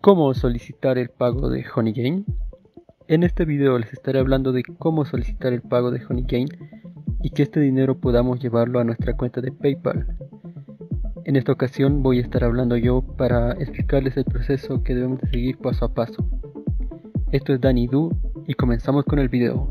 ¿Cómo solicitar el pago de Honeygain? En este video les estaré hablando de cómo solicitar el pago de Honeygain y que este dinero podamos llevarlo a nuestra cuenta de PayPal. En esta ocasión voy a estar hablando yo para explicarles el proceso que debemos de seguir paso a paso. Esto es DaniDo y comenzamos con el video.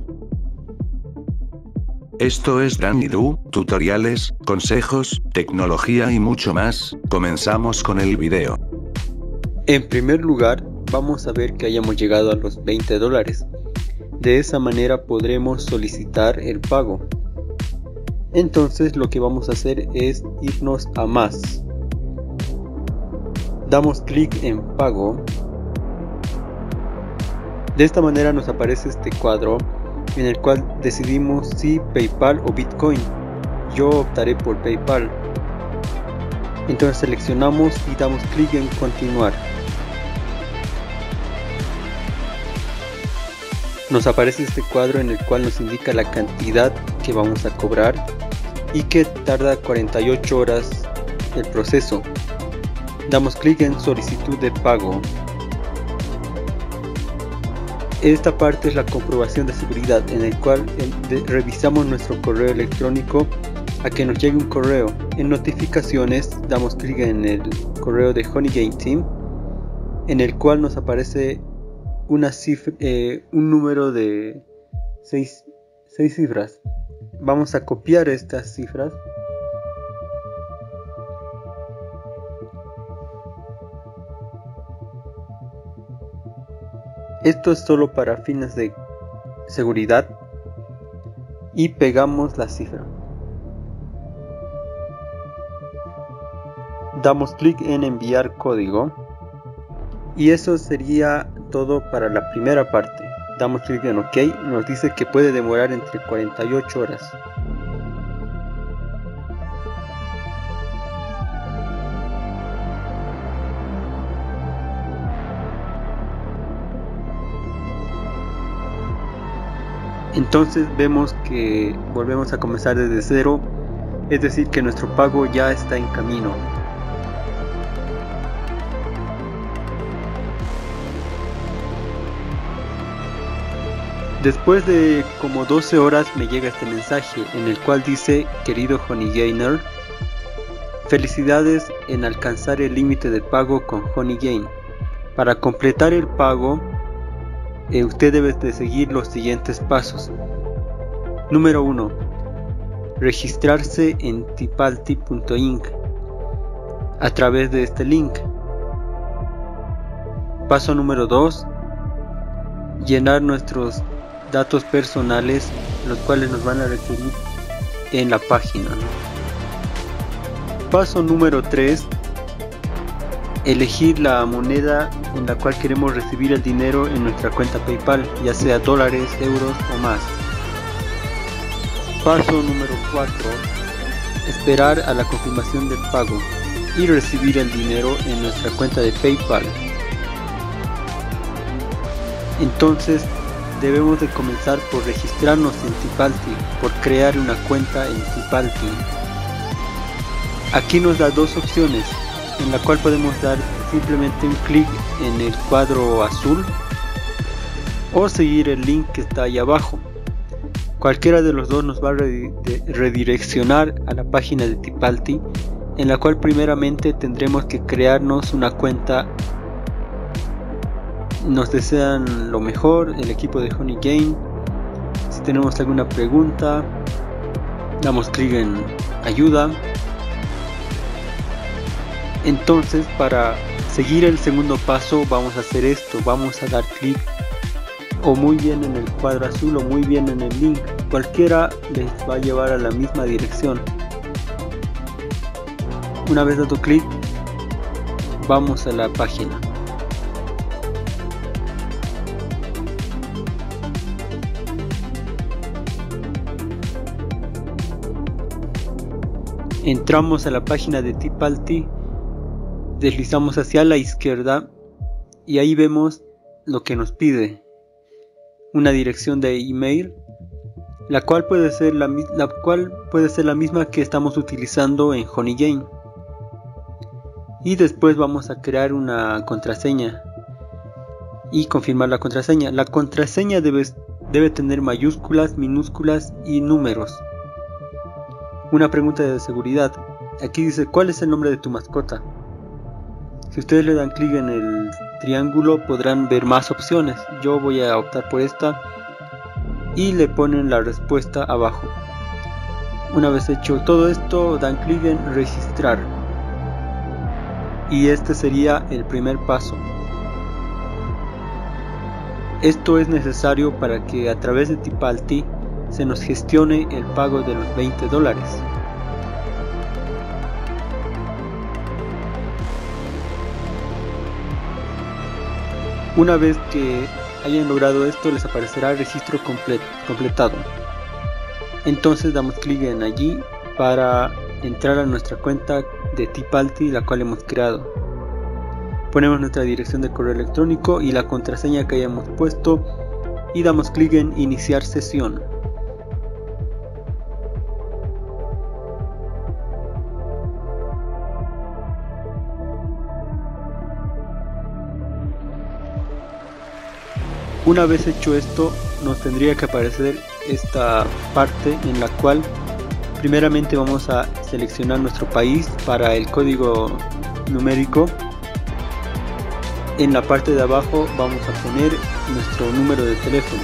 Esto es DaniDo, tutoriales, consejos, tecnología y mucho más. Comenzamos con el video. En primer lugar, vamos a ver que hayamos llegado a los $20. De esa manera podremos solicitar el pago. Entonces lo que vamos a hacer es irnos a más. Damos clic en pago. De esta manera nos aparece este cuadro en el cual decidimos si PayPal o Bitcoin. Yo optaré por PayPal. Entonces seleccionamos y damos clic en continuar. Nos aparece este cuadro en el cual nos indica la cantidad que vamos a cobrar y que tarda 48 horas el proceso. Damos clic en solicitud de pago. Esta parte es la comprobación de seguridad en el cual revisamos nuestro correo electrónico a que nos llegue un correo. En notificaciones damos clic en el correo de Honeygain Team, en el cual nos aparece una cifra, un número de 6 cifras. Vamos a copiar estas cifras esto es solo para fines de seguridad y pegamos la cifra. Damos clic en enviar código y eso sería todo para la primera parte. Damos clic en OK, nos dice que puede demorar entre 48 horas. Entonces vemos que volvemos a comenzar desde cero, es decir que nuestro pago ya está en camino. Después de como 12 horas me llega este mensaje en el cual dice: querido Honeygainer, felicidades en alcanzar el límite de pago con Honeygain. Para completar el pago, usted debe de seguir los siguientes pasos. Número 1. Registrarse en tipalti.inc a través de este link. Paso número 2. Llenar nuestros datos personales, los cuales nos van a requerir en la página. Paso número 3. Elegir la moneda en la cual queremos recibir el dinero en nuestra cuenta PayPal, ya sea dólares, euros o más. Paso número 4. Esperar a la confirmación del pago y recibir el dinero en nuestra cuenta de PayPal. Entonces debemos de comenzar por registrarnos en Tipalti, por crear una cuenta en Tipalti. Aquí nos da dos opciones, en la cual podemos dar simplemente un clic en el cuadro azul o seguir el link que está ahí abajo. Cualquiera de los dos nos va a redireccionar a la página de Tipalti, en la cual primeramente tendremos que crearnos una cuenta. Nos desean lo mejor el equipo de Honeygain. Si tenemos alguna pregunta, damos clic en ayuda. Entonces, para seguir el segundo paso vamos a hacer esto, vamos a dar clic o muy bien en el cuadro azul o muy bien en el link, cualquiera les va a llevar a la misma dirección. Una vez dado clic, vamos a la página. Entramos a la página de Tipalti, deslizamos hacia la izquierda y ahí vemos lo que nos pide: una dirección de email, la cual puede ser la misma que estamos utilizando en Honeygain. y después vamos a crear una contraseña. y confirmar la contraseña. La contraseña debe tener mayúsculas, minúsculas y números. Una pregunta de seguridad. Aquí dice, ¿cuál es el nombre de tu mascota? Si ustedes le dan clic en el triángulo podrán ver más opciones. Yo voy a optar por esta y le ponen la respuesta abajo. Una vez hecho todo esto, dan clic en registrar. Y este sería el primer paso. Esto es necesario para que a través de Tipalti se nos gestione el pago de los $20. Una vez que hayan logrado esto, les aparecerá el registro completado. Entonces damos clic en allí para entrar a nuestra cuenta de Tipalti, la cual hemos creado. Ponemos nuestra dirección de correo electrónico y la contraseña que hayamos puesto y damos clic en iniciar sesión. Una vez hecho esto, nos tendría que aparecer esta parte en la cual primeramente vamos a seleccionar nuestro país para el código numérico. En la parte de abajo vamos a poner nuestro número de teléfono.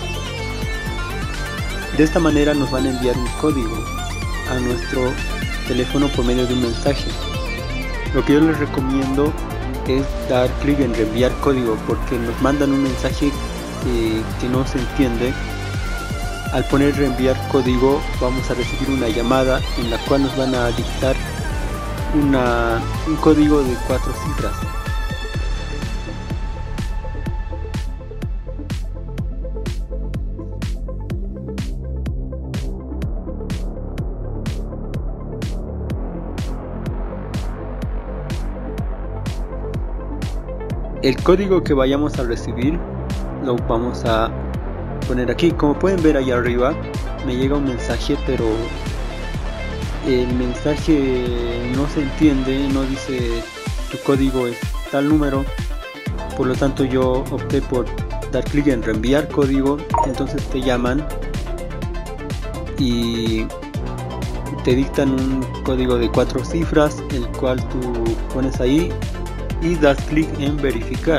De esta manera nos van a enviar un código a nuestro teléfono por medio de un mensaje. Lo que yo les recomiendo es dar clic en reenviar código, porque nos mandan un mensaje que no se entiende. Al poner reenviar código vamos a recibir una llamada en la cual nos van a dictar un código de 4 cifras. El código que vayamos a recibir lo vamos a poner aquí. Como pueden ver allá arriba me llega un mensaje, pero el mensaje no se entiende, no dice tu código es tal número. Por lo tanto yo opté por dar clic en reenviar código. Entonces te llaman y te dictan un código de 4 cifras, el cual tú pones ahí y das clic en verificar.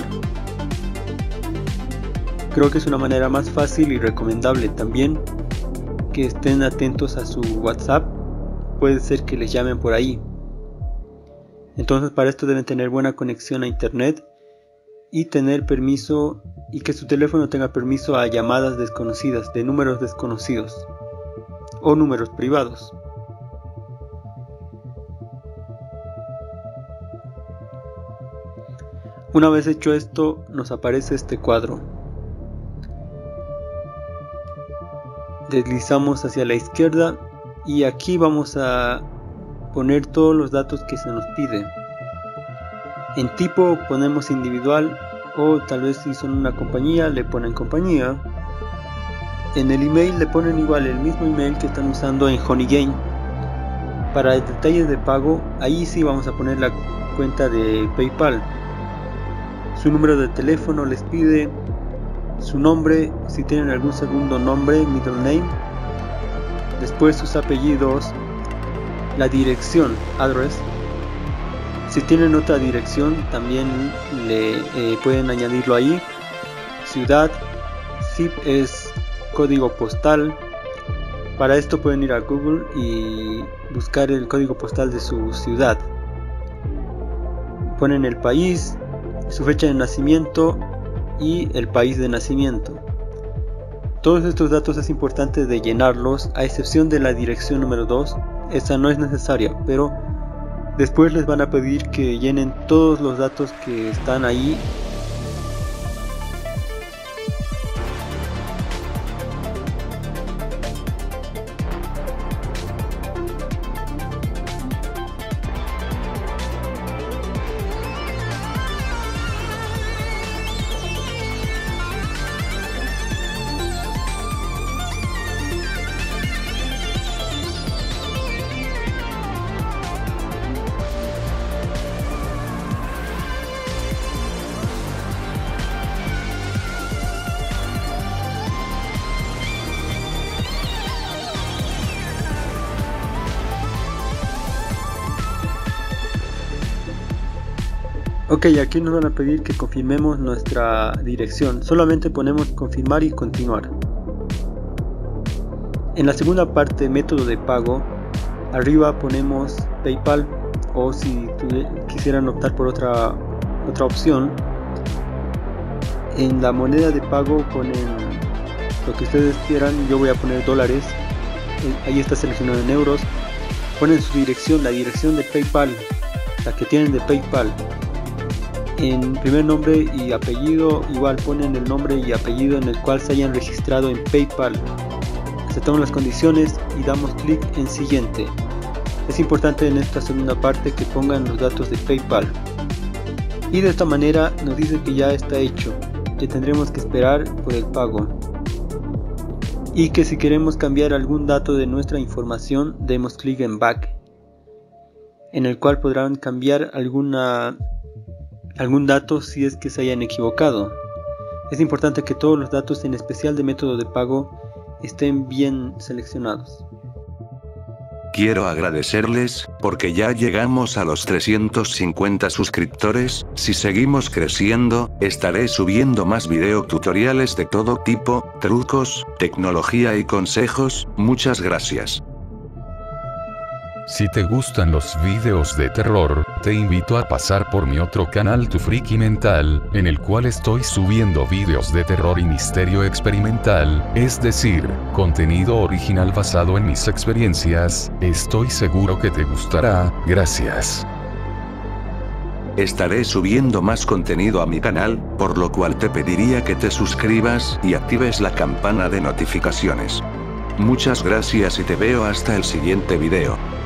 Creo que es una manera más fácil y recomendable. También que estén atentos a su WhatsApp, puede ser que les llamen por ahí. Entonces para esto deben tener buena conexión a internet y tener permiso, y que su teléfono tenga permiso a llamadas desconocidas de números desconocidos o números privados. Una vez hecho esto, nos aparece este cuadro. Deslizamos hacia la izquierda y aquí vamos a poner todos los datos que se nos pide. En tipo ponemos individual, o tal vez si son una compañía le ponen compañía. En el email le ponen igual el mismo email que están usando en Honeygain. Para detalles de pago, ahí sí vamos a poner la cuenta de PayPal. Su número de teléfono les pide, su nombre, si tienen algún segundo nombre, middle name, después sus apellidos, la dirección, address. Si tienen otra dirección también le pueden añadirlo ahí. Ciudad, zip es código postal. Para esto pueden ir a Google y buscar el código postal de su ciudad. Ponen el país, su fecha de nacimiento y el país de nacimiento. Todos estos datos es importante de llenarlos, a excepción de la dirección número 2, esa no es necesaria, pero después les van a pedir que llenen todos los datos que están ahí. Ok, aquí nos van a pedir que confirmemos nuestra dirección. Solamente ponemos confirmar y continuar. En la segunda parte, método de pago, arriba ponemos PayPal, o si quisieran optar por otra opción, en la moneda de pago ponen lo que ustedes quieran. Yo voy a poner dólares, ahí está seleccionado en euros. Ponen su dirección, la dirección de PayPal, la que tienen de PayPal. En primer nombre y apellido, igual ponen el nombre y apellido en el cual se hayan registrado en PayPal. Aceptamos las condiciones y damos clic en siguiente. Es importante en esta segunda parte que pongan los datos de PayPal. Y de esta manera nos dice que ya está hecho, que tendremos que esperar por el pago. Y que si queremos cambiar algún dato de nuestra información, demos clic en Back, en el cual podrán cambiar algún dato si es que se hayan equivocado. Es importante que todos los datos, en especial de método de pago, estén bien seleccionados. Quiero agradecerles, porque ya llegamos a los 350 suscriptores. Si seguimos creciendo, estaré subiendo más video tutoriales de todo tipo, trucos, tecnología y consejos. Muchas gracias. Si te gustan los videos de terror, te invito a pasar por mi otro canal Tu Friki Mental, en el cual estoy subiendo videos de terror y misterio experimental, es decir, contenido original basado en mis experiencias. Estoy seguro que te gustará. Gracias. Estaré subiendo más contenido a mi canal, por lo cual te pediría que te suscribas y actives la campana de notificaciones. Muchas gracias y te veo hasta el siguiente video.